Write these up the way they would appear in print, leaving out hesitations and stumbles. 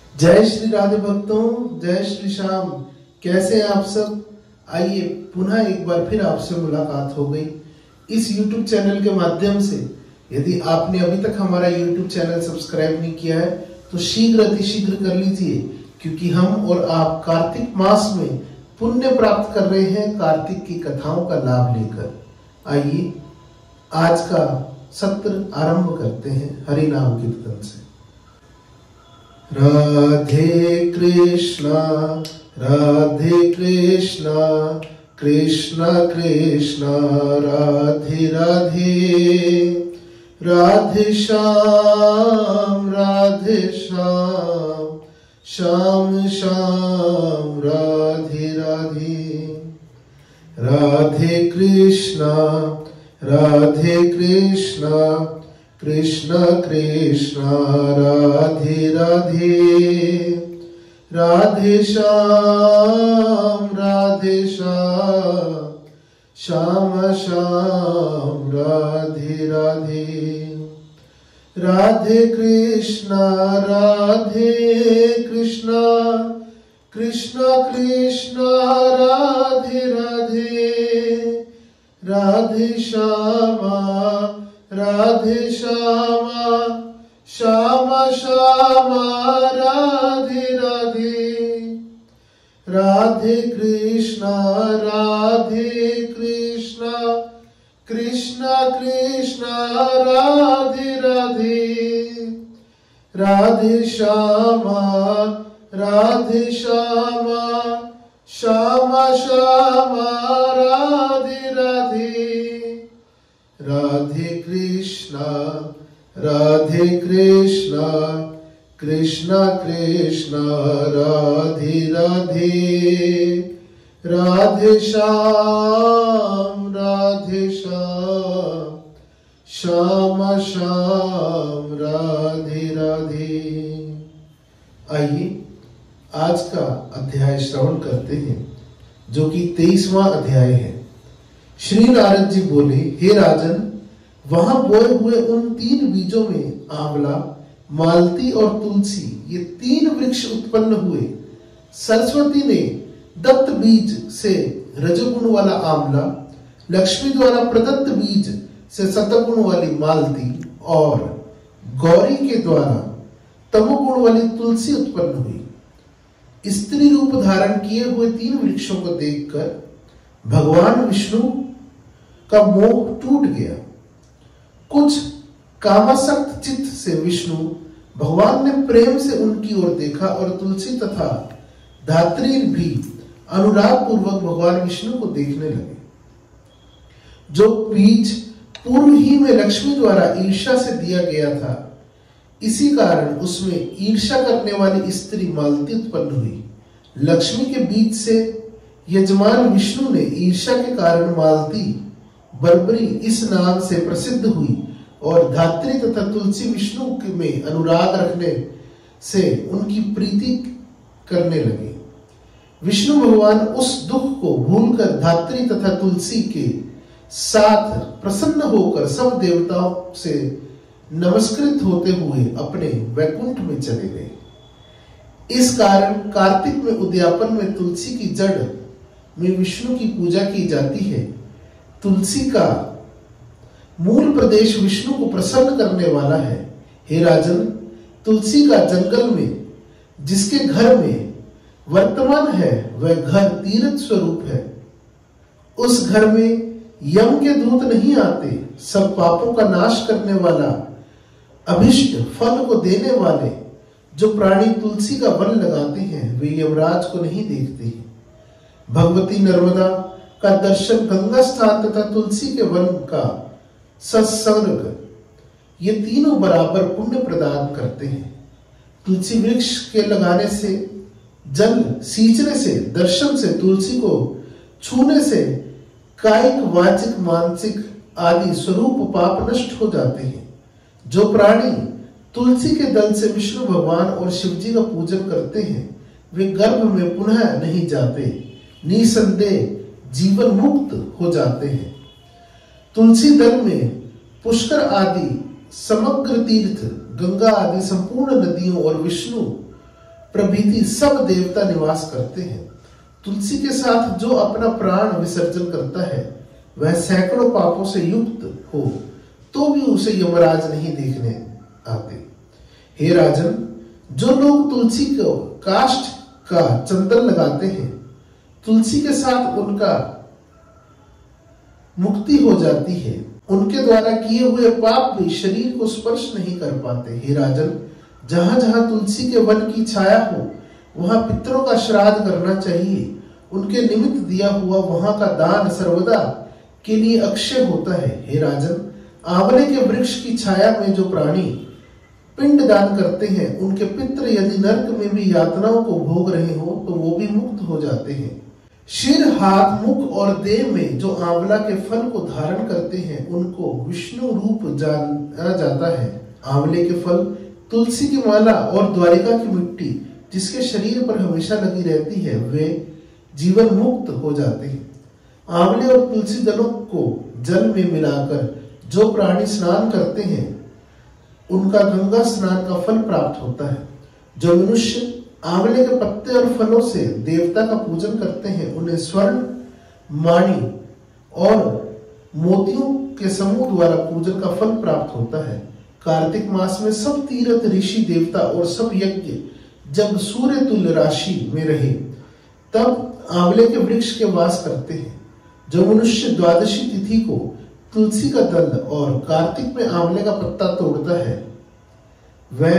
जय श्री राधे भक्तों, जय श्री श्याम। कैसे हैं आप सब? आइए पुनः एक बार फिर आपसे मुलाकात हो गई इस YouTube चैनल के माध्यम से। यदि आपने अभी तक हमारा YouTube चैनल सब्सक्राइब नहीं किया है तो शीघ्र अतिशीघ्र कर लीजिए, क्योंकि हम और आप कार्तिक मास में पुण्य प्राप्त कर रहे हैं कार्तिक की कथाओं का लाभ लेकर। आइए आज का सत्र आरंभ करते हैं हरि नाम कीर्तन से। राधे कृष्णा कृष्ण कृष्ण राधे राधे, राधे श्याम श्याम श्याम राधे राधे। राधे कृष्णा कृष्ण कृष्ण राधे राधे, राधे श्याम श्याम श्याम राधे राधे। राधे कृष्ण कृष्ण कृष्ण राधे राधे, राधे श्याम श्याम श्याम राधे राधे। राधे कृष्ण कृष्ण कृष्ण राधे राधे, राधे श्याम श्याम श्याम राधे राधे। राधे कृष्ण कृष्ण कृष्ण राधे राधे, राधे श्याम श्याम श्याम राधे राधे। आइए आज का अध्याय श्रवण करते हैं, जो कि 23वां अध्याय है। श्री नारद जी बोले, हे राजन, वहां बोए हुए उन 3 बीजों में आंवला, मालती और तुलसी, ये 3 वृक्ष उत्पन्न हुए। सरस्वती ने दत्त बीज से रजोगुण वाला आंवला, लक्ष्मी द्वारा प्रदत्त बीज से सतगुण वाली मालती और गौरी के द्वारा तमोगुण वाली तुलसी उत्पन्न हुई। स्त्री रूप धारण किए हुए 3 वृक्षों को देखकर भगवान विष्णु का मोह टूट गया। कुछ कामासक्त चित्त से विष्णु भगवान ने प्रेम से उनकी ओर देखा और तुलसी तथा धात्री भी अनुराग पूर्वक भगवान विष्णु को देखने लगे। जो बीज पूर्व ही में लक्ष्मी द्वारा ईर्ष्या से दिया गया था, इसी कारण उसमें ईर्ष्या करने वाली स्त्री मालती उत्पन्न हुई। लक्ष्मी के बीज से यजमान विष्णु ने ईर्ष्या के कारण मालती बर्बरी इस नाम से प्रसिद्ध हुई, और धात्री तथा तुलसी विष्णु में अनुराग रखने से उनकी प्रीति करने लगे। विष्णु भगवान उस दुख को भूलकर धात्री तथा तुलसी के साथ प्रसन्न होकर सब देवताओं से नमस्कृत होते हुए अपने वैकुंठ में चले गए। इस कारण कार्तिक में उद्यापन में तुलसी की जड़ में विष्णु की पूजा की जाती है। तुलसी का मूल प्रदेश विष्णु को प्रसन्न करने वाला है। हे राजन, तुलसी का जंगल में जिसके घर में वर्तमान है वह घर तीर्थ स्वरूप है। उस घर में यम के दूत नहीं आते। सब पापों का नाश करने वाला, अभिष्ट फल को देने वाले जो प्राणी तुलसी का वन लगाते हैं वे यमराज को नहीं देखते हैं। भगवती नर्मदा का दर्शन, गंगा स्नान तथा तुलसी के वन का सत्संग, ये तीनों बराबर पुण्य प्रदान करते हैं। तुलसी वृक्ष के लगाने से, जल सींचने से, दर्शन से, तुलसी को छूने से कायिक, वाचिक, मानसिक आदि स्वरूप पाप नष्ट हो जाते हैं। जो प्राणी तुलसी के दल से विष्णु भगवान और शिव जी का पूजन करते हैं वे गर्भ में पुनः नहीं जाते, निसंदेह जीवन मुक्त हो जाते हैं। तुलसी दल में पुष्कर आदि समग्र तीर्थ, गंगा आदि संपूर्ण नदियों और विष्णु प्रभृति सब देवता निवास करते हैं। तुलसी के साथ जो अपना प्राण विसर्जन करता है वह सैकड़ों पापों से युक्त हो तो भी उसे यमराज नहीं देखने आते। हे राजन, जो लोग तुलसी को काष्ठ का चंदन लगाते हैं, तुलसी के साथ उनका मुक्ति हो जाती है। उनके द्वारा किए हुए पाप भी शरीर को स्पर्श नहीं कर पाते। हे राजन, जहां जहां तुलसी के वन की छाया हो वहां पितरों का श्राद्ध करना चाहिए। उनके निमित्त दिया हुआ वहां का दान सर्वदा के लिए अक्षय होता है। हे राजन, आंवले के वृक्ष की छाया में जो प्राणी पिंड दान करते हैं, उनके पितर यदि नरक में भी यातनाओं को भोग रहे हो तो वो भी मुक्त हो जाते हैं। सिर, हाथ, मुख और देह में जो आंवला के फल को धारण करते हैं उनको विष्णु रूप जाना जाता है। आंवले के फल, तुलसी की माला और द्वारिका की मिट्टी जिसके शरीर पर हमेशा लगी रहती है, वे जीवन मुक्त हो जाते हैं। आंवले और तुलसी दलों को जल में मिलाकर जो प्राणी स्नान करते हैं उनका गंगा स्नान का फल प्राप्त होता है। जो मनुष्य आंवले के पत्ते और फलों से देवता का पूजन करते हैं उन्हें स्वर्ण, माणी और मोतियों के समूह द्वारा पूजन का फल प्राप्त होता है। कार्तिक मास में सब तीर्थ, ऋषि, देवता और सब यज्ञ जब सूर्य तुल्य राशि में रहे तब आंवले के वृक्ष के वास करते हैं। जो मनुष्य द्वादशी तिथि को तुलसी का दल और कार्तिक में आंवले का पत्ता तोड़ता है वह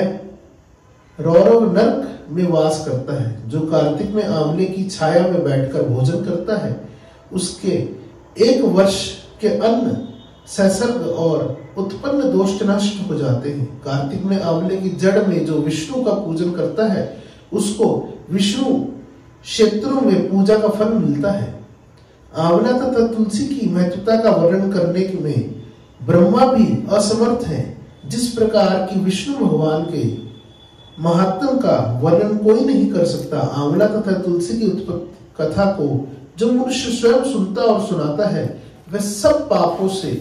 रौरव नरक में वास करता है। जो कार्तिक में आंवले की छाया में बैठकर भोजन करता है उसके 1 वर्ष के अन्न संसर्ग और उत्पन्न दोष नष्ट हो जाते हैं। कार्तिक में आंवले की जड़ में जो विष्णु का पूजन करता है उसको विष्णु क्षेत्रों में पूजा का फल मिलता है। आंवला तथा तुलसी की महत्वता का वर्णन करने में ब्रह्मा भी असमर्थ हैं। जिस प्रकार की विष्णु भगवान के महात्म का वर्णन कोई नहीं कर सकता, आंवला तथा तुलसी की उत्पत्ति कथा को जो मनुष्य स्वयं सुनता और सुनाता है वह सब पापों से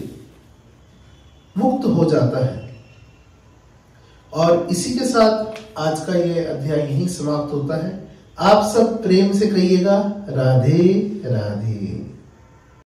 मुक्त हो जाता है। और इसी के साथ आज का यह अध्याय यहीं समाप्त होता है। आप सब प्रेम से कहिएगा राधे राधे।